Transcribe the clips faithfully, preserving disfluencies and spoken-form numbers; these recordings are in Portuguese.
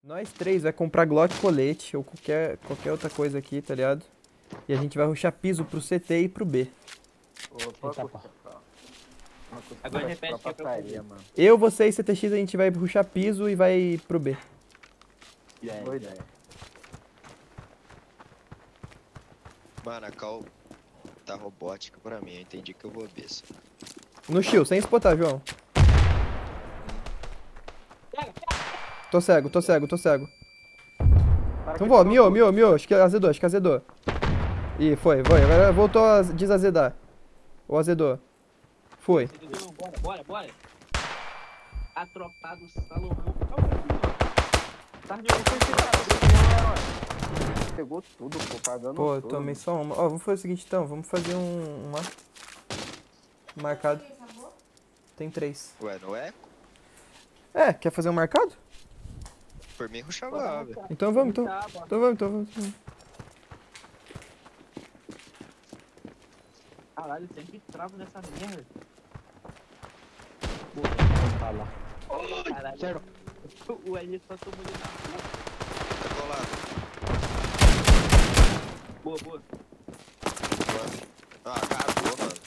Nós três vai comprar Glock colete ou qualquer, qualquer outra coisa aqui, tá ligado? E a gente vai rushar piso pro C T e pro B. Opa, Eita, opa. Agora repete o que é pra fazer. Mano. Eu, você e C T X a gente vai rushar piso e vai pro B. É, Boa ideia. Mano, a cal tá robótica pra mim, eu entendi que eu vou B. só. No shield, sem spotar, João. Tô cego, tô cego, tô cego. Então vou, miou, miou, miou. Acho que azedou, acho que azedou. Ih, foi, foi. Agora voltou a desazedar. Ou azedou. Foi. Bora, bora, bora. Atropado Salomão. Tá de Pegou tudo, pô, pagando Pô, eu tudo. tomei só uma. Ó, vamos fazer o seguinte então, vamos fazer um... uma... marcado. Tem três. Ué, não é? É, quer fazer um marcado? Por mim, ruxava A, velho. Então vamos, então. Então vamos, então vamos. Então. Caralho, sempre travo nessa merda. Tá lá. Caralho. Sério? O L só tomou ele na boca. Tá colado. Boa, boa. Ah, acabou, mano.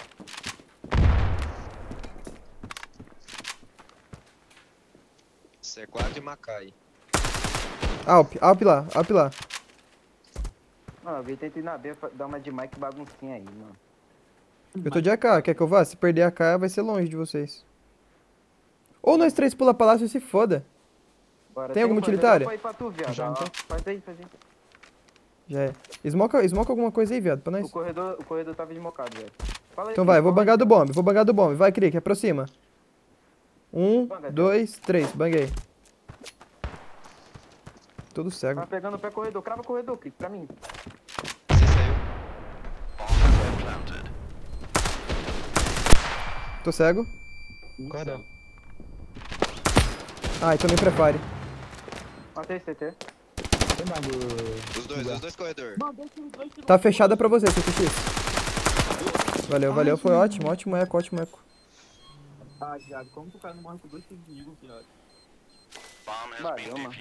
C quatro e Macai. Alp, Alp lá, Alp lá. Mano, alguém tenta ir na B, dar uma de Mike baguncinha aí, mano. Eu tô de A K, quer que eu vá? Se perder a K vai ser longe de vocês. Ou nós três pula palácio e se foda. Bora, Tem alguma um corredor utilitária? pra ir pra tu, viado. Já, ó. então. Faz aí, faz aí. Já é. Smoke, smoke alguma coisa aí, viado, pra O nós. corredor, o corredor tava desmocado, velho. Fala aí, Então vai, eu vou fala aí. bangar do bomb, vou bangar do bomb. Vai, Crick, aproxima. Um, Banga, dois, três, banguei. Tudo cego. Tá pegando o pé corredor. Crava o corredor, clique pra mim. Você saiu. Tô cego. Corredor. Ai, tomei prepare. Matei C T. Os dois, os dois corredores. Tá fechada pra você, C T X. Valeu, valeu, foi ótimo, ótimo eco, ótimo eco. Ah, viado, como que o cara não morre com dois tiros de eagle, viado? Valeu, mano.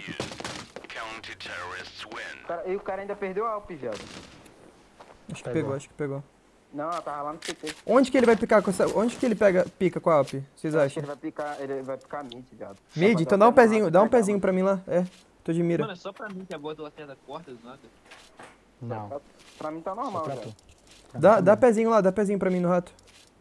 Cara, e o cara ainda perdeu a Alp, viado. Acho que pegou, acho que pegou. Não, ela tava lá no C T. Onde que ele vai picar com essa... Onde que ele pega, pica com a Alp? Vocês Acho que acham? ele vai picar, ele vai picar mid, viado. Mid? Só Então pra dá um dar o pezinho, pé dá um no mato e pezinho pra mim lá. É, tô de mira. Mano, é só pra mim que a bota lateral da corda do nada. pegar. Pra, pra mim tá normal, velho. Dá, dá pezinho lá, dá pezinho pra mim no rato.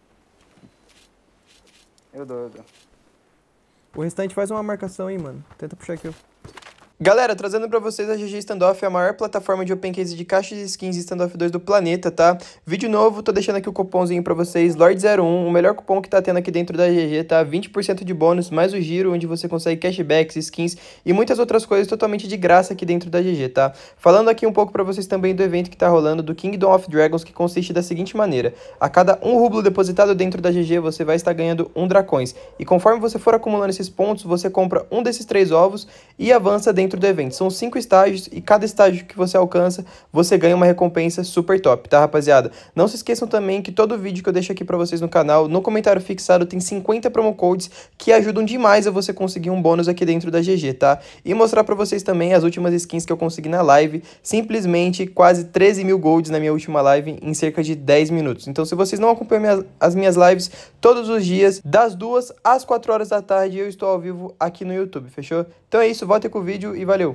Eu dou, eu dou. O restante faz uma marcação aí, mano. Tenta puxar aqui. Galera, trazendo pra vocês a G G Standoff, a maior plataforma de open case de caixas de skins e Standoff dois do planeta, tá? Vídeo novo, tô deixando aqui o cupomzinho pra vocês, Lord zero um, o melhor cupom que tá tendo aqui dentro da G G, tá? vinte por cento de bônus, mais o giro, onde você consegue cashbacks, skins e muitas outras coisas totalmente de graça aqui dentro da G G, tá? Falando aqui um pouco pra vocês também do evento que tá rolando do Kingdom of Dragons, que consiste da seguinte maneira: a cada um rublo depositado dentro da G G, você vai estar ganhando um dracões. E conforme você for acumulando esses pontos, você compra um desses três ovos e avança dentro do evento. São cinco estágios e cada estágio que você alcança, você ganha uma recompensa super top, tá, rapaziada? Não se esqueçam também que todo vídeo que eu deixo aqui pra vocês no canal, no comentário fixado tem cinquenta promo codes que ajudam demais a você conseguir um bônus aqui dentro da G G, tá? E mostrar pra vocês também as últimas skins que eu consegui na live, simplesmente quase treze mil golds na minha última live em cerca de dez minutos. Então, se vocês não acompanham minhas, as minhas lives todos os dias, das duas às quatro horas da tarde, eu estou ao vivo aqui no YouTube, fechou? Então é isso, voltem com o vídeo e valeu!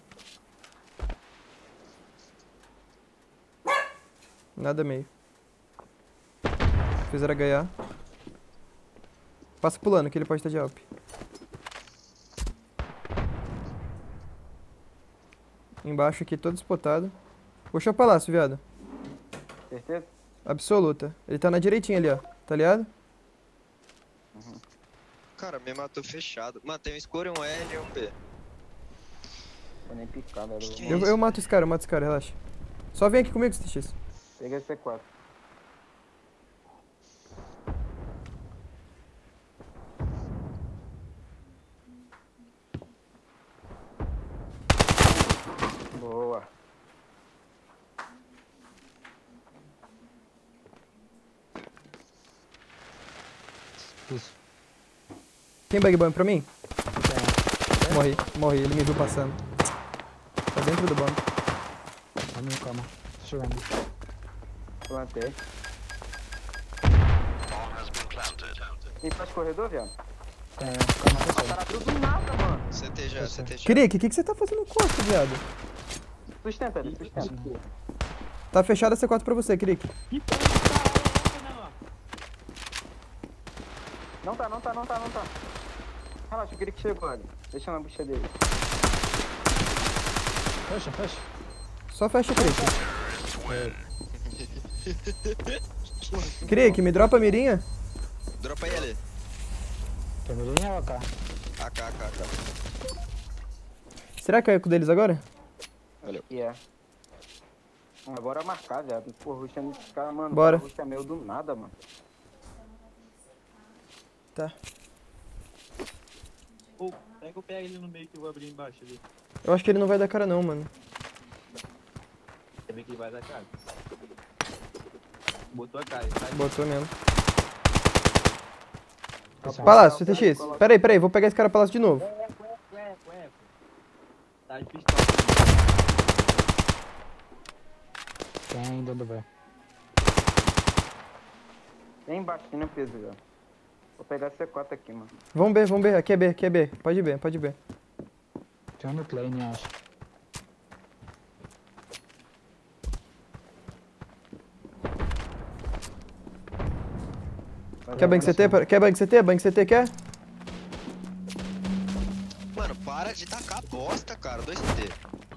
Nada meio. Fizeram ganhar. Passa pulando que ele pode estar de Alp. Embaixo aqui todo spotado. Puxa o palácio, viado. Certeza? Absoluta. Ele tá na direitinha ali, ó. Tá ligado? Cara, me matou fechado. Mano, tem um escuro, um L e um P. Vou nem picar, velho. Que Eu, eu mato esse cara, eu mato esse cara, relaxa. Só vem aqui comigo, C T X. Peguei C quatro. Boa. Tem bug bomb pra mim? Morri, morri, ele me viu passando. Tá dentro do banco. Tá minha cama. Tô chegando. Plantei. Quem faz corredor, viado? É, cama fechada. Cara, tudo nada, mano. C T já, C T já. Crick, o que, que você tá fazendo no quarto, viado? Sustenta ele, sustenta. Tá fechada a C quatro pra você, Crick. Não tá, não tá, não tá, não tá. Relaxa, eu queria que chegou, olha. Deixa na bucha dele. Fecha, fecha. Só fecha, Crick. Crick, me dropa a mirinha. Dropa aí, ali. Quer mirinha ou A K? A K, A K, A K. Será que é o deles agora? Valeu. E é. Ah, bora marcar, viado. Pô, ruxa nesse cara, mano. Bora. Ruxa meio do nada, mano. Tá. Pô, pega o pé ele no meio que eu vou abrir embaixo ali. Eu acho que ele não vai dar cara não, mano. Quer ver que ele vai dar cara? Botou a cara, ele tá Botou mesmo. Passar. Palácio, C T X. Pera aí, pera aí, vou pegar esse cara palácio de novo. Ué, ué, ué, ué. Tá de pistola. Tem ainda do B. Bem embaixo, no peso, viado. Vou pegar a C quatro aqui, mano. Vamos B, vamos B. Aqui é B, aqui é B. Pode ir B, pode ir B. Tem um no plane, acho. Quer bank C T? Quer bank C T? Bank C T quer? Mano, para de tacar bosta, cara. Dois C T.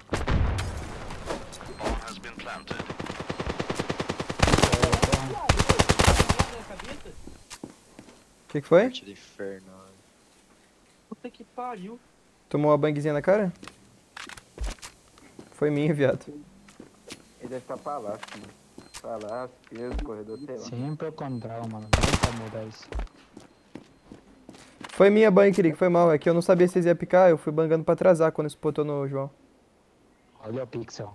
O que, que foi? Parte do inferno. Puta que pariu. Tomou uma bangzinha na cara? Foi minha, viado. Ele deve estar palácio, mano. Palácio, peso, corredor, sei lá. Sempre o contrário, mano. Não pra mudar isso. Foi minha bang, Crick, foi mal. É que eu não sabia se eles iam picar, eu fui bangando pra atrasar quando spotou no João. Olha o pixel.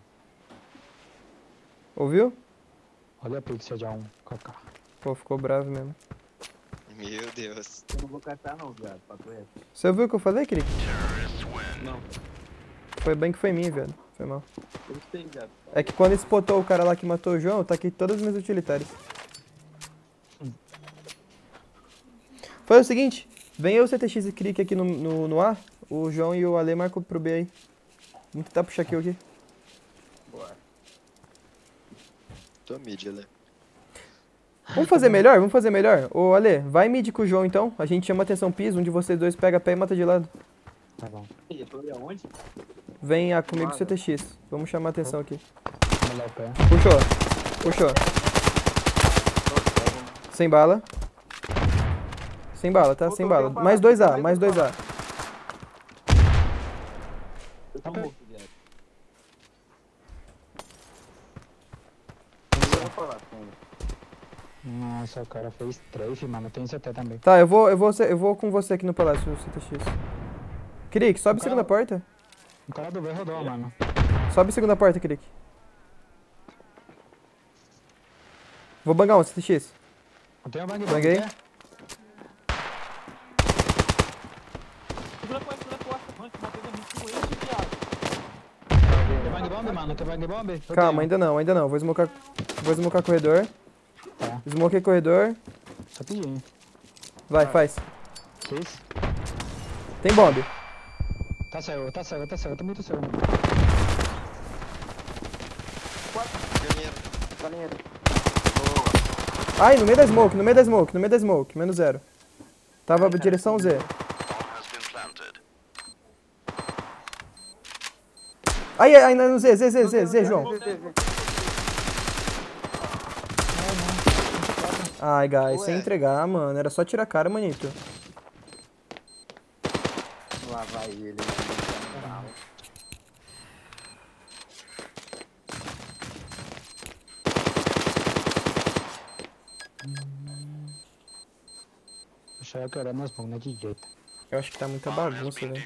Ouviu? Olha o pixel de A um com a K. Pô, ficou bravo mesmo. Meu Deus. Eu não vou catar não, viado. Papo reto. Você ouviu o que eu falei, Crick? Não, Foi bang que foi minha, viado. Foi mal. eu sei, viado. É que quando spotou o cara lá que matou o João, eu taquei todas as minhas utilitárias. Foi o seguinte, vem eu, C T X e Crick aqui no, no, no A, o João e o Ale marcam pro B aí. Vamos tentar puxar kill aqui. Bora. Tô mid, Ale. Vamos fazer melhor? Vamos fazer melhor? Ô Ale, vai mid com o João então, a gente chama atenção piso, um de vocês dois pega pé e mata de lado. Tá bom. E eu tô ali aonde? Vem A comigo C T X, vamos chamar atenção aqui. Olha o pé. Puxou, puxou. Sem bala. Sem bala, tá? Sem bala. Mais dois A, mais dois A. Eu tô morto, viado. Eu vou falar com ele. Nossa, o cara fez strafe, mano. Tem C T também. Tá, eu vou, eu vou, eu vou com você aqui no palácio, C T X. Crick, sobe O segunda cara- porta. O cara do B rodou, mano. Sobe segunda porta, Crick. Vou bangar um, C T X. Eu tenho a bang Banguei. quer? Segura a porta, segura a porta. Mano, que bateu da minha com ele, viado. Tem bang bomb, mano? Tem bang bomb? Eu Calma, tenho. ainda não, ainda não. Vou smocar, vou smocar corredor. Tá. Smokei corredor. Rapidinho. Vai, faz. Fiz. Tem bomb. Tá cego, tá cego, tá cego. Tá muito cego. Galinheiro. Galinheiro. Ai, no meio da smoke, no meio da smoke, no meio da smoke. Menos zero. Tava direção Z. Ai, ai, ai, no Z, Z, Z, Z, Z, João. Ai, guys, sem Ué. entregar, mano. Era só tirar a cara, manito. Lá vai ele. Achei que era nas mãos, né, de jeito. Eu acho que tá muita bagunça, velho.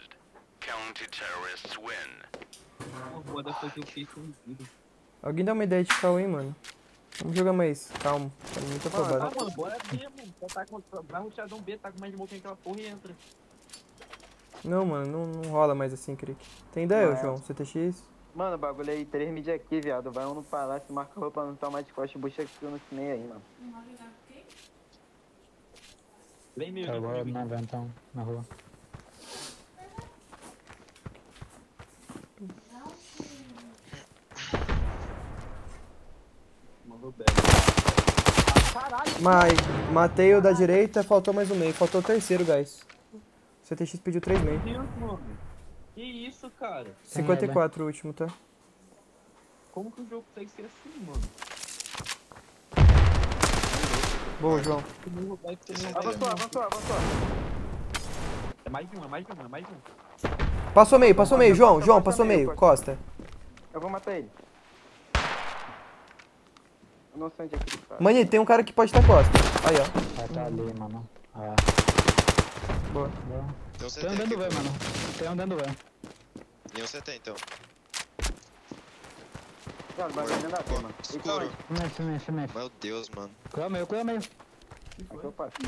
Uma foda foi que eu fiz com o vídeo. Alguém dá uma ideia de cal, hein, mano? Vamos jogar mais calmo. Tá muito Ah, afobado. mano, bora mesmo. Só tá com... Vai rushar um B, tá com mais smoke naquela porra e entra. Não, mano, não, não rola mais assim, Crick. Tem ideia, Não é. João? C T X? Mano, o bagulho aí, três mid aqui, viado. Vai um no palácio, marca a roupa, não toma de costas, bucha aqui no meio aí, mano. Vem meio, Tá vem agora meio. na ventão, na rua. Mandou bem. Caralho, Mas matei o da direita, faltou mais um meio. Faltou o terceiro, guys. C T X pediu três meio. meu Deus, mano. Que isso, cara? cinquenta e quatro o último, tá? Como que o jogo consegue ser assim, mano? Boa, João. Tu não roubar e tu não Avançou, roubar. avançou, avançou. É mais de um, é mais de um, é mais de um. Passou meio, passou meio, João. João, passou meio. Costa. Eu vou matar ele. Eu não sei onde é que ele tá. Manito, tem um cara que pode estar costa. Aí, ó. Ah, tá ali, mano. Ah, Boa. boa. Tem um C T Tem um dentro do aqui. V, mano. Tem um dentro do V. E um C T então. Não, o bagulho não dá pra, mano. Então, Escuro. Filme, filme, filme. Meu Deus, mano. Cuida meio, cuida meio. aqui eu passo.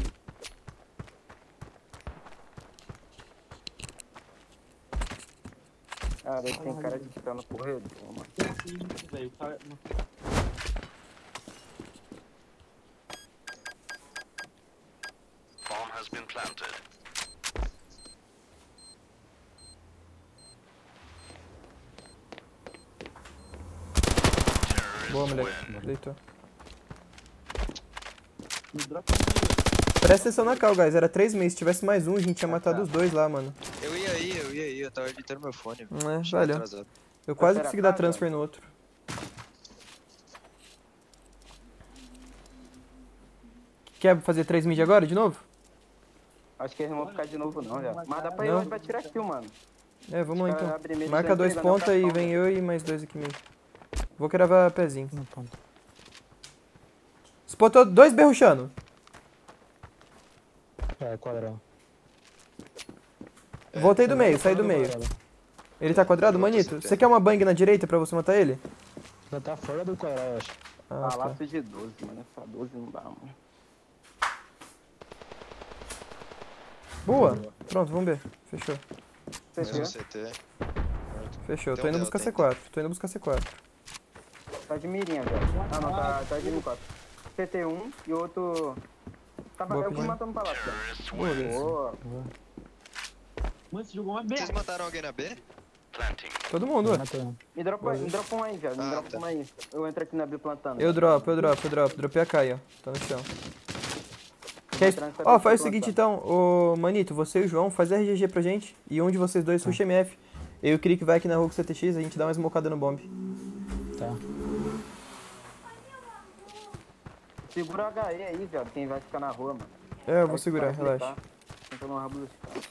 Ah, ele tem cara de que tá no corredor, mano. Que isso, velho. O cara. Bomb has been planted. Boa, moleque. Deitou. Me dropa meio. Presta atenção na cal, guys. Era três meses. Se tivesse mais um, a gente tinha matado os dois lá, mano. Eu ia aí, eu ia aí. Eu tava editando meu fone. Não é, Cheguei valeu. atrasado. Eu quase Será consegui dar casa? transfer no outro. Quer fazer três mid agora, de novo? Acho que eles não vão ficar de novo, não, velho. Mas dá pra ir Não. hoje pra tirar kill, mano. É, vamos lá Os caras então. abrem meio, Marca estão dois entregando ponta e cartão, vem velho. eu e mais dois aqui meio. Vou cravar pezinho. No ponto. Spotou dois berruchando. É, quadrado. Voltei do meio, saí do meio. Ele tá quadrado, manito? Você quer uma bang na direita pra você matar ele? Já tá fora do quadrado, eu acho. Ah, Ah, tá. laço de doze, mano. Essa doze não dá, mano. Boa. Pronto, vamos ver. Fechou. Você Mais um viu? C T. Fechou. Tô Tem um indo Delta buscar aí. C quatro. Tô indo buscar C quatro. Tá de mirinha, velho. Ah, não, tá, tá de M quatro. C T um e o outro... Tava Boa, eu fui Pimã. matando palácio, velho. Boa, guys. Boa. Mano, esse jogo é uma Vocês merda. mataram alguém na B? Planting. Todo mundo, ué. Matei um. Me dropa, me dropa um aí, velho. Me Ah, dropa tá. um aí. Eu entro aqui na B plantando. Eu dropo, eu dropo, eu dropo. Dropei a K aí, ó. Tá no chão. Quer isso? Ó, faz o seguinte então, ô Manito, você e o João, faz R G G pra gente. E um de vocês dois puxa M F. Eu e o Crick vai aqui na rua com o C T X, a gente dá uma smocada no bomb. Tá. Segura o H E aí, velho. Quem vai ficar na rua, mano. É, eu vou Vai segurar, ficar, relaxa. tá? Tentando um rabo dos caras.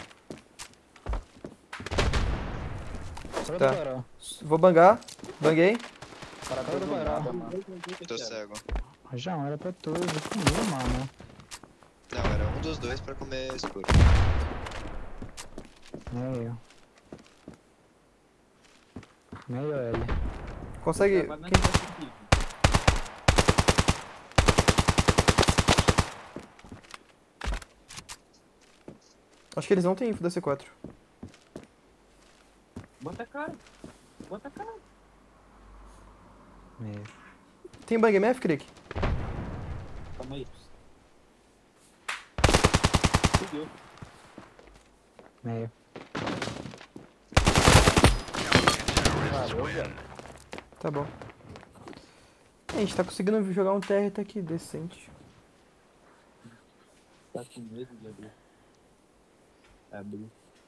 Fora Tá. do quadrado. Vou bangar. Banguei. Cara, Fora do todo quadrado. nada, mano. Tô cego. Já era pra tu, eu comigo, mano. Não, era um dos dois pra comer escuro. Meio. Meio L. Consegue. Vai na Quem- direita aqui. Acho que eles não têm info da C quatro. Bota a cara. Bota a cara. Meio. Tem bang M F, Crick? Calma aí. Fudeu. Meio. Valeu, velho. Tá bom. A gente tá conseguindo jogar um T R até aqui decente. Tá com medo de abrir. Abriu.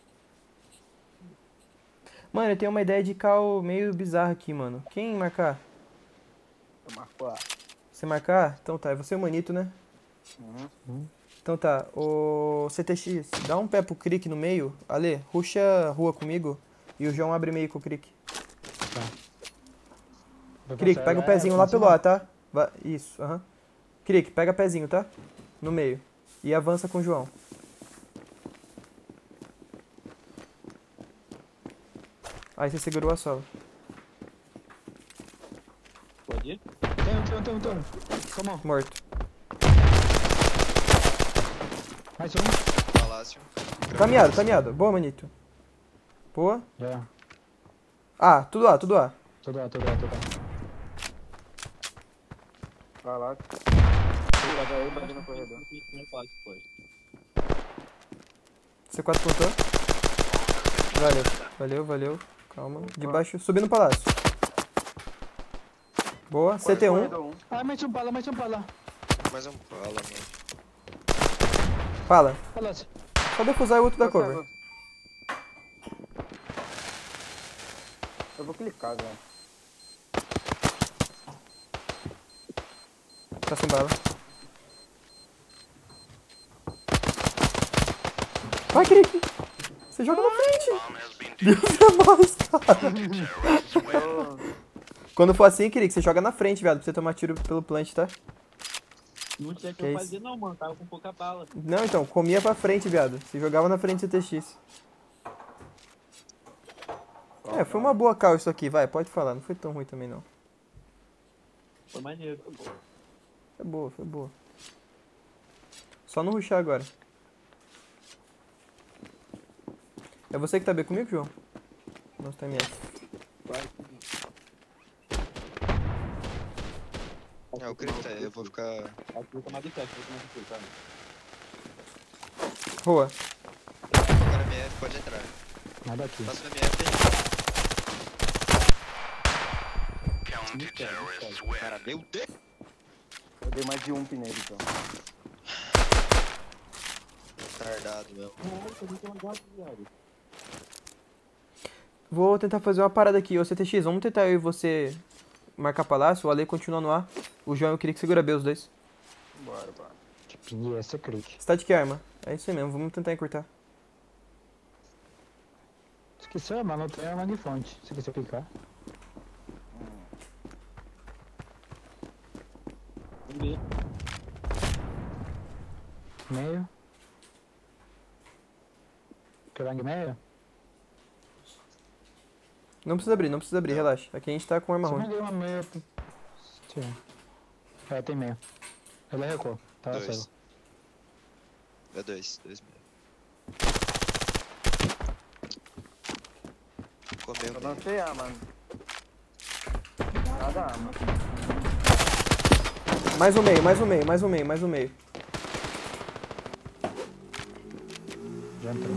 Mano, eu tenho uma ideia de cal meio bizarra aqui, mano. Quem marcar? Eu marco A. Você marcar? Então tá, é você e o Manito, né? Uhum. Então tá, o C T X, dá um pé pro Crick no meio. Ale, ruxa a rua comigo e o João abre meio com o Crick. Crick, pega o pezinho lá pelo A, tá? Vai- Isso, aham. Crick, pega pezinho, tá? No meio. E avança com o João. Aí você segurou a sola. Pode ir? Tem um, tem um, tem um, tem um. Come on. Morto. Mais um. Palácio. Tá miado, tá miado. Boa, manito. Boa. Já. Ah, tudo A, tudo A. Tudo lá, tudo lá, tudo lá. Vai lá. Vai aí, vai no corredor. C quatro plantou. Valeu, valeu, valeu. Calma. De baixo, subindo no palácio. Boa, C T um. Corredor um. Ah, mete um bala, mete um bala. Mais um bala, mano. Fala. Palácio. Só defusar o outro da cover. Eu vou clicar, velho. Tá sem bala. Vai, Krik! Você joga na frente! Bomb has been Deus é mais, cara! terrorists win. Quando for assim, Krik, você joga na frente, viado, pra você tomar tiro pelo plant, tá? Não tinha que Que eu isso? fazer não, mano. Tava com pouca bala. Não, então, comia pra frente, viado. Você jogava na frente do C T X. É, foi uma boa call isso aqui, vai, pode falar. Não foi tão ruim também, não. Foi maneiro, foi bom. Foi boa, foi boa. Só não rushar agora. É você que tá bem comigo, João? Nossa, tá M F. É, o Crick tá aí, eu vou ficar. Acho que eu vou tomar de sete, vou tomar de sete, sabe? Roa. Ficar na M F, pode entrar. Nada aqui. Passa na M F aí. Counter-terrorists win. Cara, meu Deus! Eu dei mais de um nele, então. Retardado mesmo. Nossa, eu não tenho gato, viado. Vou tentar fazer uma parada aqui. Ô C T X, vamos tentar eu e você marcar palácio. O Ale continua no A. O João e o Krik segura B, os dois. Bora, bora. Que ping é essa, Crick? Você tá de que arma? É isso aí mesmo, vamos tentar encurtar. Esqueceu, mano, tem arma de fonte. Se quiser picar. Vamos ver. Meio. Kerang meio. Não precisa abrir, não precisa abrir, relaxa. Aqui a gente tá com arma Você ruim. não deu uma meia. Sim. É, tem meio. Ele recuou. Tá Dois. cego. É dois, dois meio. Comeu Eu meio. lancei A, mano. Nada arma. Mais um meio, mais um meio, mais um meio, mais um meio. Já entrou.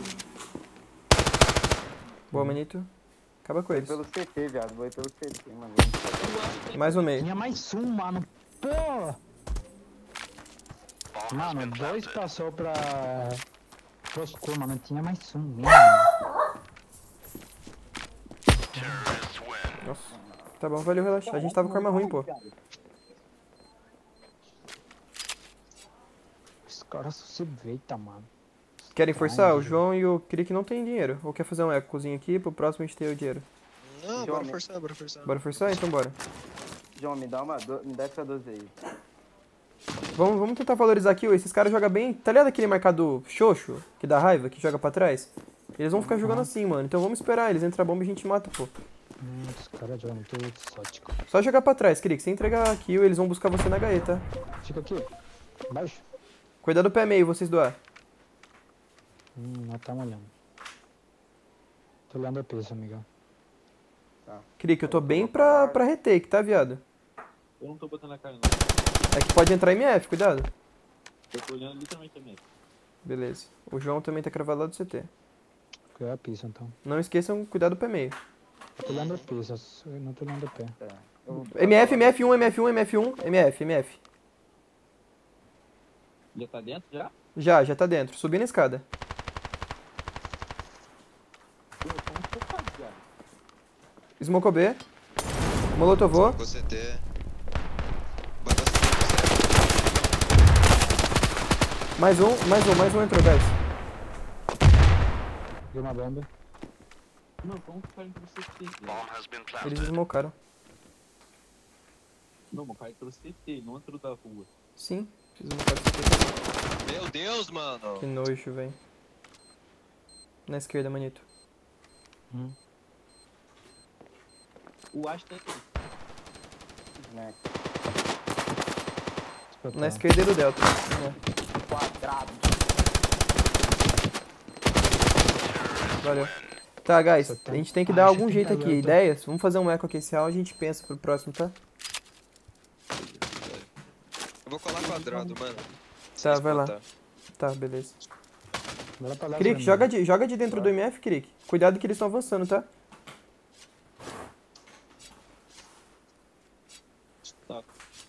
Boa, manito. Acaba com Foi eles. pelo C T, viado. Foi pelo C T, mano. Mais um meio. Tinha mais um, mano. Pô! Bomb has Mano, been dois planted. passou pra... Proscur, mano. Tinha mais um mesmo. Terrorists win. Nossa. Tá bom, valeu, relaxa. A gente tava com arma ruim, pô. Os caras se veita, mano. Querem forçar? O João e o Krik não tem dinheiro. Ou quer fazer um ecozinho aqui, pro próximo a gente ter o dinheiro. Não, João, bora né? forçar, bora forçar. Bora forçar? Então bora. João, me dá uma. Do... Me dá essa doze aí. Vamos, vamos tentar valorizar aqui. Ó, esses caras jogam bem. Tá ligado aquele marcado xoxo, que dá raiva, que joga pra trás? Eles vão ficar jogando assim, mano. Então vamos esperar. Eles entram a bomba e a gente mata, pô. Hum, os caras jogam muito exótico. Só jogar pra trás, Krik. Se entregar a kill, eles vão buscar você na H E, tá? Fica aqui. Embaixo. Cuidado do pé meio, vocês do A. Hum, nós estamos olhando. Tô olhando a peça, amigão. Krik, eu tô bem pra, pra retake, tá, viado? Eu não tô botando a cara, não. É que pode entrar M F, cuidado. Eu tô olhando literalmente também. Beleza. O João também tá cravado lá do C T. Cuidado a pista, então. Não esqueçam, cuidado do pé meio. Tô olhando a pista, eu não tô olhando o pé. É. Eu vou- M F, M F um, M F um, M F um, M F, M F. Já tá dentro, já? Já, já tá dentro. Subindo a escada. Pô, eu tô muito focado, viado. Smocou B. Molotovou. Com C T. Botou C T. Mais um, mais um, mais um entrou, guys. Deu uma bomba. Não, como que o cara entrou C T, Bomb viado? has been Eles planted. smocaram. Não, o cara entrou C T, não entrou da rua. Sim, fiz smocar do C T. Meu Deus, mano. Que nojo, velho. Na esquerda, manito. Hum. O Ash tá aqui. Né? Espetar. Na esquerda é do Delta. É. Quadrado. Valeu. Tá, guys, Você tá- a gente tem que Ah, dar acho algum que jeito tá aqui. aberto. Ideias? Vamos fazer um eco aqui esse round, a gente pensa pro próximo, tá? Eu vou colar quadrado, mano. Tá, Sem vai lá. espantar. Tá, beleza. Bora pra lá, Crick, Zé, joga mano. de, joga de dentro do M F, Crick. Cuidado que eles estão avançando, tá? Tá.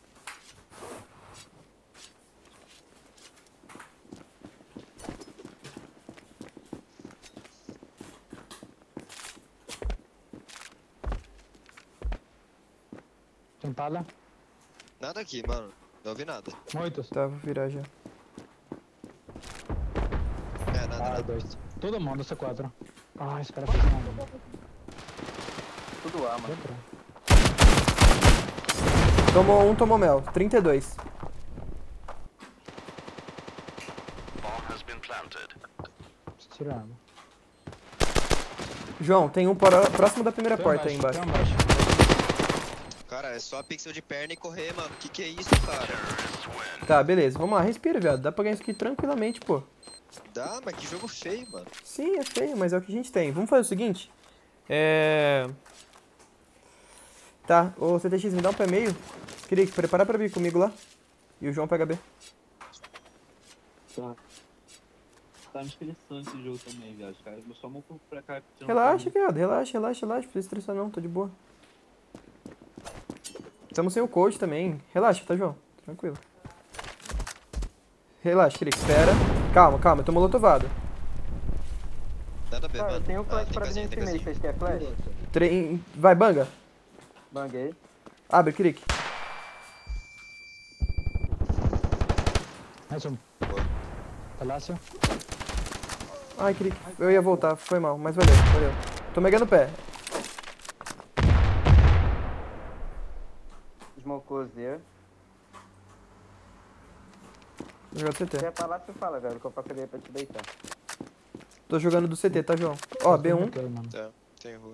Tem pala? Nada aqui, mano. Não ouvi nada. Muitos. Tá, vou virar já. É, nada, Ah, nada. dois. Todo mundo, C quatro. Ah, esse cara fez uma. Tudo A, mano. Outra. Tomou um, tomou mel. trinta e dois. Bomb has been planted. Tirando. João, tem um para- próximo da primeira Tem porta aí embaixo, embaixo. tem embaixo. Cara, é só pixel de perna e correr, mano. Que que é isso, cara? Terrorists win. Tá, beleza. Vamos lá, respira, viado. Dá pra ganhar isso aqui tranquilamente, pô. Dá, mas que jogo feio, mano. Sim, é feio, mas é o que a gente tem. Vamos fazer o seguinte. É... Tá, ô C T X, me dá um pé meio. Queria preparar pra vir comigo lá. E o João pega B. Tá. Tá me estressando esse jogo também, viado. Os caras só vão pra cá. tirando Relaxa, pra mim. viado. Relaxa, relaxa, relaxa. Não precisa estressar não, tô de boa. Estamos sem o coach também. Relaxa, tá, João? Tranquilo. Relaxa, Crick. Espera. Calma, calma. Eu tô molotovado. Nada a ver, Cara, eu mano. tenho Ah, flash tem pra casinha, dentro tem desse meio. casinha. Vocês querem flash? Tre... Vai, banga. Banguei. Abre, Crick. Mais um. Boa. Palácio. Ai, Crick. Eu ia voltar. Foi mal, mas valeu, valeu. Tô megando o pé. Smocou Z. Vou jogar do C Se T. é pra lá, você fala, velho, que eu faço ali pra te deitar. Tô jogando do C T, tá, João? Ó, B um. Ok, mano. Tá, tem rua.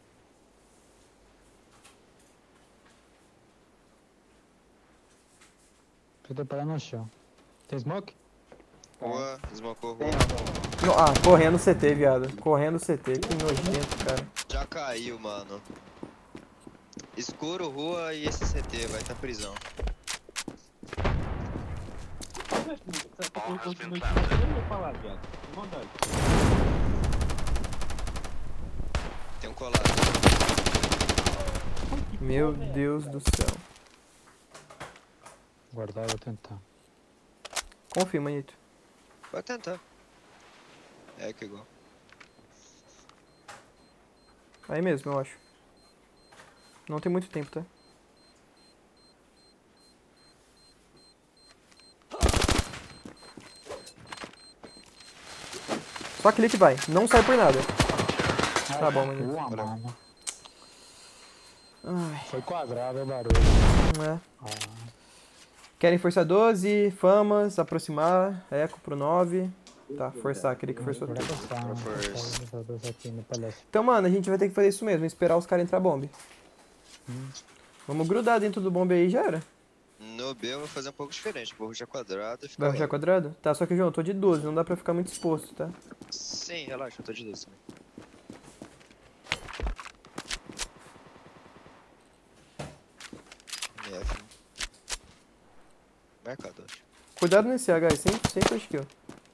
Eu tô parando no chão. Tem smoke? Rua, smocou Tem, rua. ó. No- Ah, correndo C T, viado. Correndo C T. Que nojento, cara. Já caiu, mano. Escuro, rua e esse C T, vai tá prisão. Essa porra continua aqui. Eu vou falar, viado. Com vontade. Tem um colado. Meu Deus do céu. Guardar, eu vou tentar. Confia, manito. Vai tentar. É que igual. Aí mesmo, eu acho. Não tem muito tempo, tá? Só clique e vai. Não sai por nada. Tá bom, manito. Boa, Olha. mano. Ai, Foi quadrado o barulho. não é. Ah, Querem forçar doze, famas, aproximar, eco pro nove. Tá, forçar, aquele que forçou bora tudo. passar. Bora Vou first. passar os jogadores aqui no palácio. Então, mano, a gente vai ter que fazer isso mesmo, esperar os caras entrar bombe. Vamos grudar dentro do bombe aí, já era. No B eu vou fazer um pouco diferente. Vou rushar quadrado e ficar. Vai rushar lá. quadrado? Tá, só que, João, eu tô de doze, não dá pra ficar muito exposto, tá? Sim, relaxa, eu tô de doce também. M F. né? Marcado, acho. Cuidado nesse H aí, sempre, sempre acho que eu.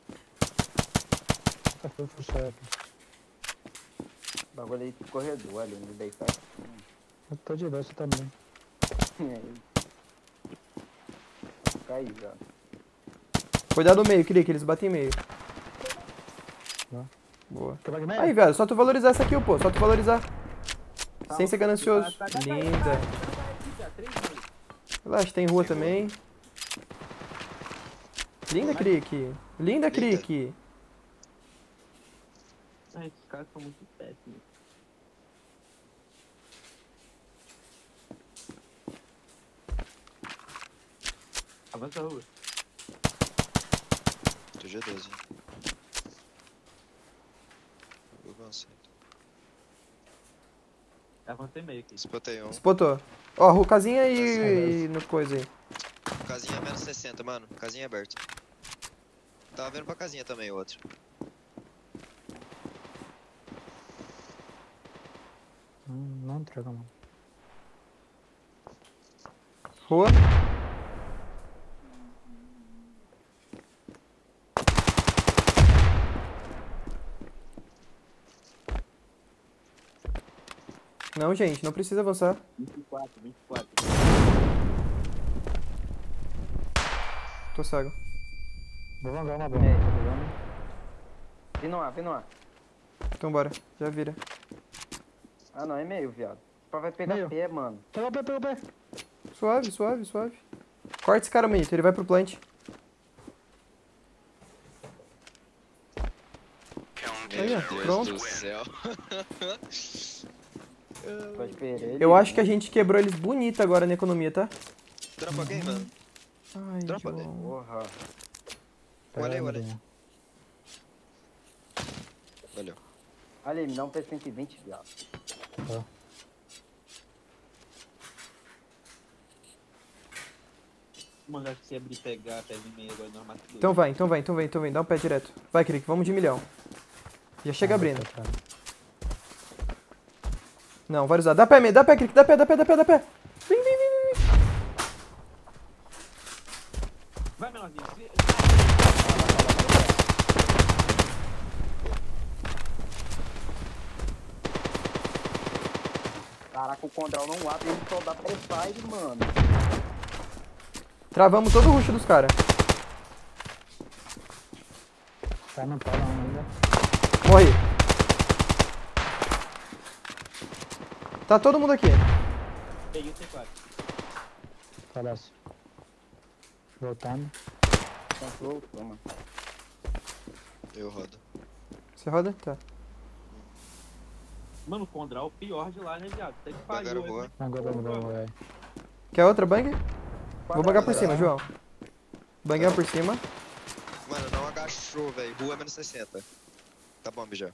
Nunca foi puxar aqui. Bagulho aí de corredor ali, me deitar. Eu tô de doce também. Caiu já. Cuidado no meio, queria que eles batem em meio. Tá. Boa. Quer vai Aí, velho, só tu valorizar essa aqui, pô, só tu valorizar. Sem ser ganancioso. Linda. Relaxa, tem rua também. Linda, Crick. Linda, Crick. Ai, esses caras são muito péssimos. Avança a rua. Tô G doze. Vou avançando. Avancei meio aqui. Spotei um. Spotou. Ó, ru- casinha e, e no coisa aí. Casinha menos sessenta, mano. Casinha aberta. Tava vendo pra casinha também o outro. Não entrega, mano. Rua. Não, gente, não precisa avançar. vinte e quatro, vinte e quatro. Tô cego. Vou vangar uma bomba, É. tá ligado? Vem no ar, vem no ar. Então bora, já vira. Ah, não, é meio, viado. Só vai pegar Meio. pé, mano. Pega o pé, pega o pé. Suave, suave, suave. Corta esse cara, Manito, ele vai pro plant. Count Aí, ó, Deus pronto. do céu. Vai esperar ele. Eu acho que a gente quebrou eles bonito agora na economia, tá? Dropa alguém, mano. Ai, Dropa João. ali. Porra. Olha aí, Pega, olha aí. Mirinha. Valeu. Olha aí, me dá um P cento e vinte, viado. Tá. Mano, acho que se abrir e pegar, pega em meio agora, nós matamos. Então vai, então vai, então vai, então vai. Dá um pé direto. Vai, Crick, vamos de milhão. Já chega Ah, abrindo. tá, tá. Não, vai usar. Dá pé, dá pé, Crick, dá pé, dá pé, dá pé, dá pé. Vem, vem, vem, vem, vem. Vai, menorzinho. se- Caraca, o Condral não abre, ele só dá prefire, mano. Travamos todo o rush dos caras. Tá no pau ainda. Morri. Tá todo mundo aqui. Peguei o C quatro. Palácio. Voltando. Control, toma. Eu rodo. Você roda? Tá. Mano, o Condra é o pior de lá, né, viado? Tá que Bagaram pariu. boa. né? Agora eu vou, velho. Quer outra bang? Vou bangar por Quadrado. cima, João. Bangar por cima. Mano, não agachou, velho. Rua é menos sessenta. Tá bom, já.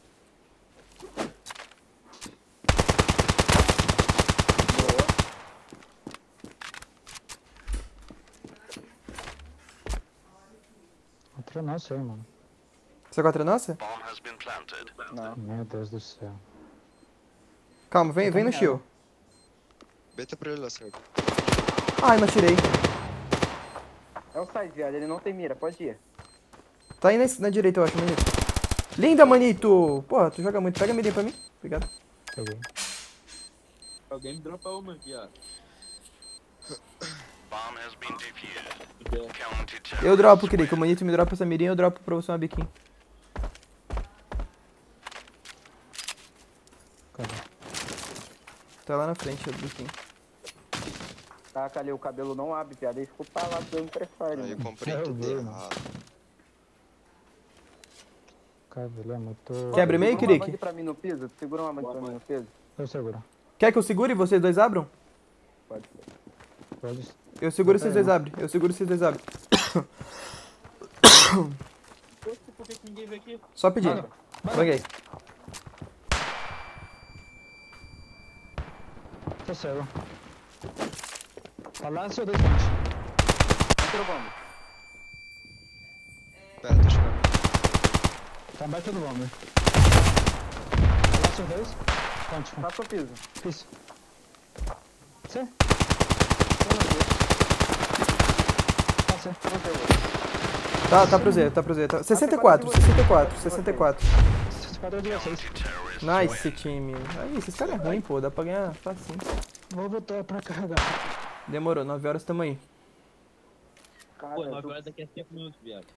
Outra nossa aí, mano. C quatro é nossa? Bomb has been planted. Não. Meu Deus do céu. Calma, vem, vem no shield. Beta pra ele lá, certo? Ai, não atirei. É o side, viado, ele não tem mira, pode ir. Tá aí na, na direita, eu acho, Manito. Linda, Manito! Porra, tu joga muito. Pega a mirinha pra mim. Obrigado. Peguei. Alguém me dropa uma, viado. Bomb has been defused. County terrorists Eu dropo, win. Crick. O Manito me dropa essa mirinha, eu dropo pra você uma biquinho. Cadê? Tá lá na frente, o biquinho. Taca ali, o cabelo não abre, viado. Ele ficou parado dando prefire, Aí eu mano. comprei Eu tudo vi, mano. errado. Cabelo é muito... Quer abrir meio, Segura uma Crick? bang pra mim no piso? Segura uma bang pra mim no piso? Eu seguro. Quer que eu segure e vocês dois abram? Pode ser. Pode. Eu seguro e Não vocês tem, dois não. abrem. Eu seguro e vocês dois abrem. Poxa, por que que ninguém veio aqui? Só pedir. Mano, Banguei. Tô cego. Palácio ou dois pontos? Entrou bomba. Pera, deixa eu ver. Tá aberto do bomber. Palácio dois. Ponte. Passou o piso. Isso. Você? Passei. Tá, tá pro Z, tá pro Z. Tá... sessenta e quatro, sessenta e quatro, sessenta e quatro. Quadro de vocês. Terrorists Nice, time. Aí, esses caras é ruim, pô. Dá pra ganhar facinho. Vou voltar pra carregar. Demorou, nove horas tamo aí. Cara, Pô, nove tu- horas daqui a cinco minutos, viado.